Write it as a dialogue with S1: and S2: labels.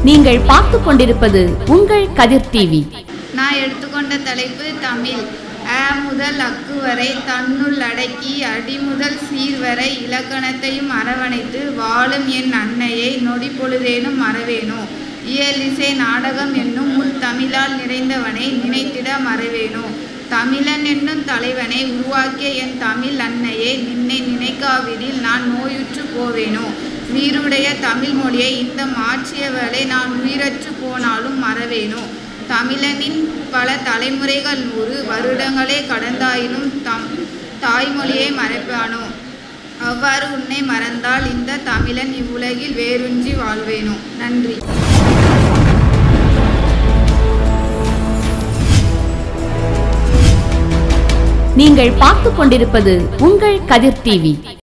S1: நீங்கள் பார்த்து கொண்டிருப்பது உங்கள் கதிர் டிவி.
S2: நான் எடுத்துக்கொண்ட தலைப்பு தமிழ். அ முதல் அக்கு வரை தன்னுள் அடக்கி அடிமுதல் சீர்வரை இலக்கணத்தையும் அரவணைத்து வாழும் என் அன்னையை நொடி பொழுதேனும் மறவேனோ. இயலிசை நாடகம் என்னும் முள் தமிழால் நிறைந்தவனை நினைத்திட மறவேனோ. தமிழன் என்னும் தலைவனை உருவாக்கிய என் தமிழ் அன்னையை நின்னை நினைக்காவிடில் நான் நோயுற்று போவேனோ. உயிருடைய தமிழ் மொழியை இந்த மாற்றியவளை நான் உயிரற்று போனாலும் மறவேனோ. தமிழனின் பல தலைமுறைகள் 100 வருடங்களே கடந்தாயினும் தாய்மொழியை மறைப்பானோ. அவ்வாறு உன்னை மறந்தால் இந்த தமிழன் இவ்வுலகில் வேரூன்றி வாழ்வேனோ. நன்றி.
S1: நீங்கள் பார்த்து கொண்டிருப்பது உங்கள் கதிர் டிவி.